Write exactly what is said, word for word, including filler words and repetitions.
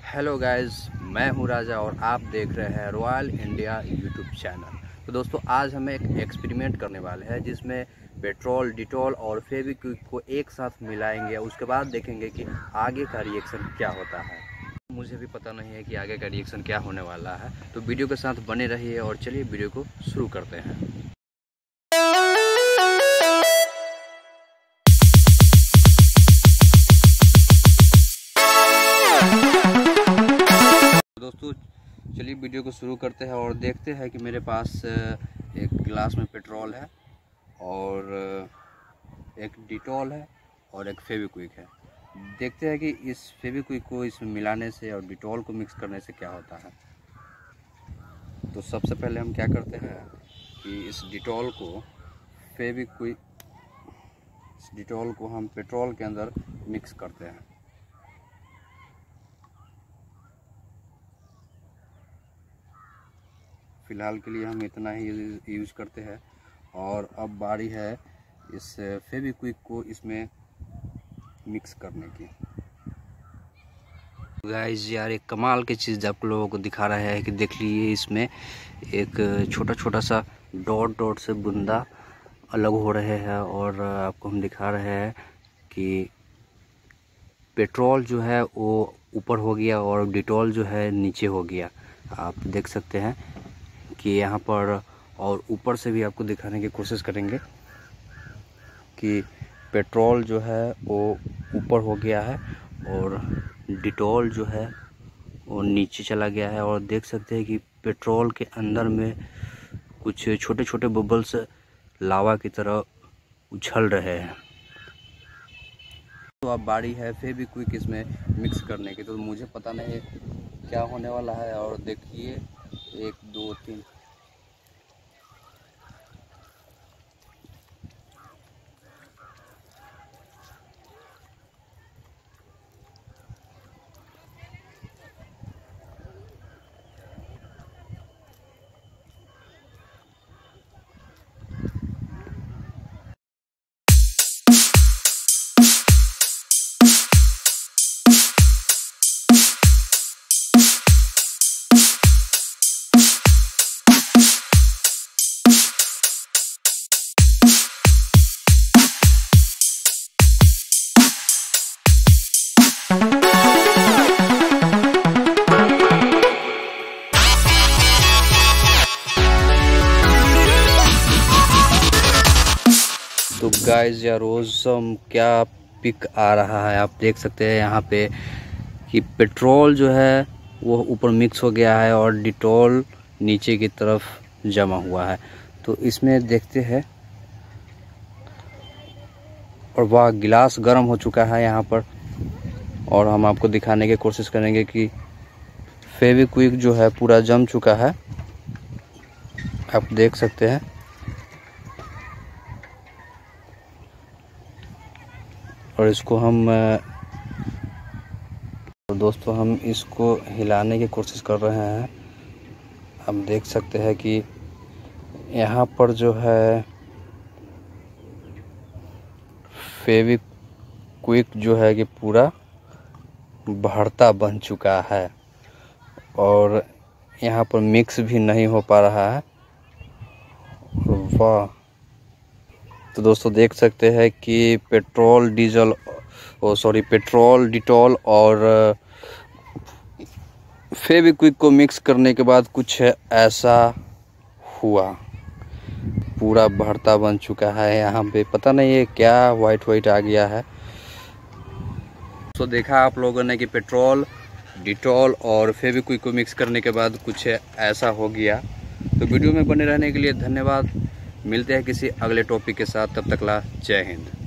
Hello guys, मैं हूं राजा और आप देख रहे हैं रॉयल इंडिया यूट्यूब चैनल। तो दोस्तों, आज हम एक एक्सपेरिमेंट करने वाले हैं जिसमें पेट्रोल, डिटॉल और फेविक्विक को एक साथ मिलाएंगे। उसके बाद देखेंगे कि आगे का रिएक्शन क्या होता है। मुझे भी पता नहीं है कि आगे का रिएक्शन क्या होने वाला है, तो वीडियो के साथ बने रहिए और चलिए वीडियो को शुरू करते हैं। दोस्तों, चलिए वीडियो को शुरू करते हैं और देखते हैं कि मेरे पास एक गिलास में पेट्रोल है और एक डिटॉल है और एक फेविक्विक है। देखते हैं कि इस फेविक्विक को इसमें मिलाने से और डिटॉल को मिक्स करने से क्या होता है। तो सबसे पहले हम क्या करते हैं कि इस डिटॉल को फेविक्विक इस डिटॉल को हम पेट्रोल के अंदर मिक्स करते हैं। फ़िलहाल के लिए हम इतना ही यूज़ करते हैं और अब बारी है इस फेविक्विक को इसमें मिक्स करने की। गाइस यार, एक कमाल की चीज़ आप लोगों को दिखा रहा है कि देख लीजिए, इसमें एक छोटा छोटा सा डॉट डॉट से बूंदा अलग हो रहे हैं और आपको हम दिखा रहे हैं कि पेट्रोल जो है वो ऊपर हो गया और डिटॉल जो है नीचे हो गया। आप देख सकते हैं कि यहाँ पर, और ऊपर से भी आपको दिखाने की कोशिश करेंगे कि पेट्रोल जो है वो ऊपर हो गया है और डिटॉल जो है वो नीचे चला गया है। और देख सकते हैं कि पेट्रोल के अंदर में कुछ छोटे छोटे बबल्स लावा की तरह उछल रहे हैं। तो अब बारी है फेविक्विक इसमें मिक्स करने की। तो मुझे पता नहीं क्या होने वाला है और देखिए, एक दो तीन तो गाइस यार, रोज़म क्या पिक आ रहा है। आप देख सकते हैं यहाँ पे कि पेट्रोल जो है वो ऊपर मिक्स हो गया है और डिटॉल नीचे की तरफ जमा हुआ है। तो इसमें देखते हैं, और वह गिलास गर्म हो चुका है यहाँ पर, और हम आपको दिखाने की कोशिश करेंगे कि फेविक्विक जो है पूरा जम चुका है। आप देख सकते हैं। और इसको हम तो दोस्तों हम इसको हिलाने की कोशिश कर रहे हैं। आप देख सकते हैं कि यहाँ पर जो है फेविक्विक जो है कि पूरा भरता बन चुका है और यहाँ पर मिक्स भी नहीं हो पा रहा है। वाह! तो दोस्तों देख सकते हैं कि petrol diesel oh sorry petrol Dettol और फेविक्विक को मिक्स करने के बाद कुछ ऐसा हुआ, पूरा भरता बन चुका है। यहाँ पे पता नहीं है क्या वाइट वाइट आ गया है। तो देखा आप लोगों ने कि पेट्रोल, डिटॉल और फेविक्विक को मिक्स करने के बाद कुछ ऐसा हो गया। तो वीडियो में बने रहने के लिए धन्यवाद। मिलते हैं किसी अगले टॉपिक के साथ, तब तक ला जय हिंद।